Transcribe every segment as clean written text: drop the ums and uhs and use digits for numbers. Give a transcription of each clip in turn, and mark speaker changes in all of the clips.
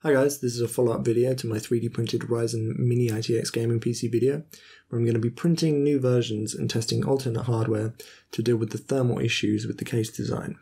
Speaker 1: Hi guys, this is a follow-up video to my 3D printed Ryzen mini ITX gaming PC video, where I'm going to be printing new versions and testing alternate hardware to deal with the thermal issues with the case design.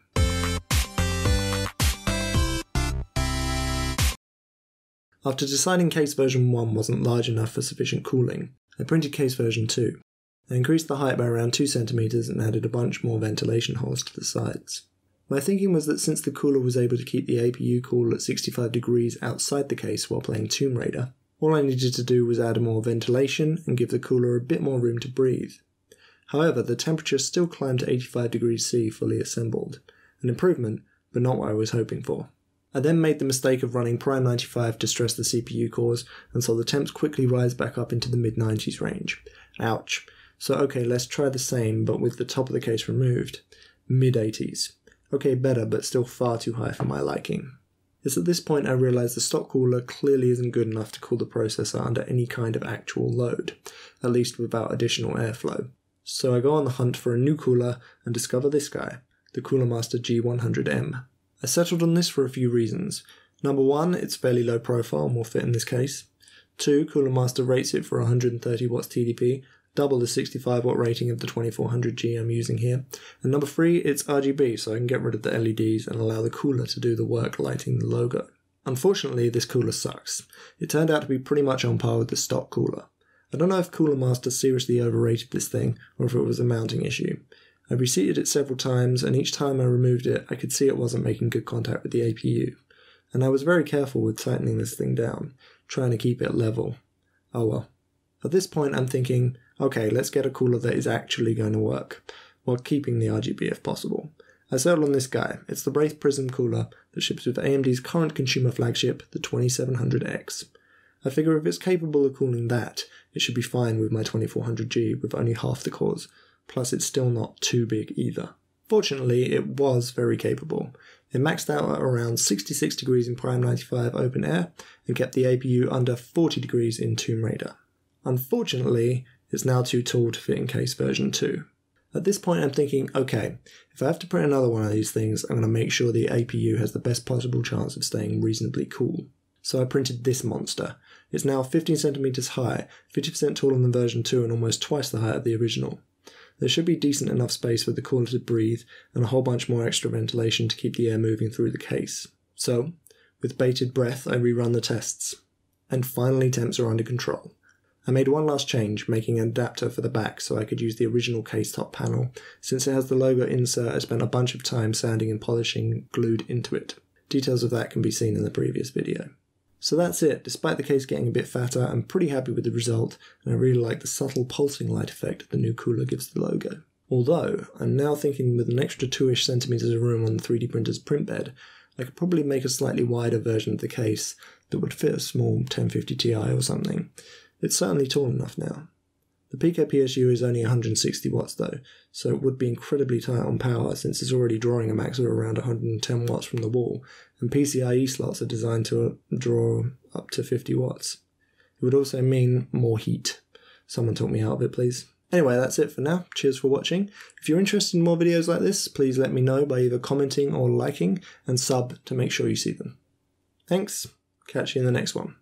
Speaker 1: After deciding case version 1 wasn't large enough for sufficient cooling, I printed case version 2. I increased the height by around 2 cm and added a bunch more ventilation holes to the sides. My thinking was that since the cooler was able to keep the APU cool at 65 degrees outside the case while playing Tomb Raider, all I needed to do was add more ventilation and give the cooler a bit more room to breathe. However, the temperature still climbed to 85 degrees C fully assembled, an improvement, but not what I was hoping for. I then made the mistake of running Prime 95 to stress the CPU cores and saw the temps quickly rise back up into the mid-90s range. Ouch. So okay, let's try the same, but with the top of the case removed. Mid-80s. Okay, better, but still far too high for my liking. It's at this point I realised the stock cooler clearly isn't good enough to cool the processor under any kind of actual load, at least without additional airflow. So I go on the hunt for a new cooler and discover this guy, the Cooler Master G100M. I settled on this for a few reasons. Number 1, it's fairly low profile and will fit in this case. 2, Cooler Master rates it for 130 watts TDP, double the 65 watt rating of the 2400G I'm using here. And number 3, it's RGB, so I can get rid of the LEDs and allow the cooler to do the work lighting the logo. Unfortunately, this cooler sucks. It turned out to be pretty much on par with the stock cooler. I don't know if Cooler Master seriously overrated this thing, or if it was a mounting issue. I reseated it several times, and each time I removed it, I could see it wasn't making good contact with the APU. And I was very careful with tightening this thing down, trying to keep it level. Oh well. At this point I'm thinking, okay, let's get a cooler that is actually going to work, while keeping the RGB if possible. I settled on this guy. It's the Wraith Prism cooler that ships with AMD's current consumer flagship, the 2700X. I figure if it's capable of cooling that, it should be fine with my 2400G with only half the cores, plus it's still not too big either. Fortunately, it was very capable. It maxed out at around 66 degrees in Prime 95 open air, and kept the APU under 40 degrees in Tomb Raider. Unfortunately, it's now too tall to fit in case version 2. At this point I'm thinking, okay, if I have to print another one of these things, I'm going to make sure the APU has the best possible chance of staying reasonably cool. So I printed this monster. It's now 15 centimeters high, 50% taller than version 2 and almost twice the height of the original. There should be decent enough space for the cooler to breathe and a whole bunch more extra ventilation to keep the air moving through the case. So, with bated breath, I rerun the tests. And finally temps are under control. I made one last change, making an adapter for the back so I could use the original case top panel. Since it has the logo insert, I spent a bunch of time sanding and polishing glued into it. Details of that can be seen in the previous video. So that's it. Despite the case getting a bit fatter, I'm pretty happy with the result, and I really like the subtle pulsing light effect the new cooler gives the logo. Although, I'm now thinking with an extra 2-ish centimeters of room on the 3D printer's print bed, I could probably make a slightly wider version of the case that would fit a small 1050 Ti or something. It's certainly tall enough now. The PKPSU is only 160 watts though, so it would be incredibly tight on power since it's already drawing a max of around 110 watts from the wall, and PCIe slots are designed to draw up to 50 watts. It would also mean more heat. Someone talk me out of it, please. Anyway, that's it for now. Cheers for watching. If you're interested in more videos like this, please let me know by either commenting or liking, and sub to make sure you see them. Thanks. Catch you in the next one.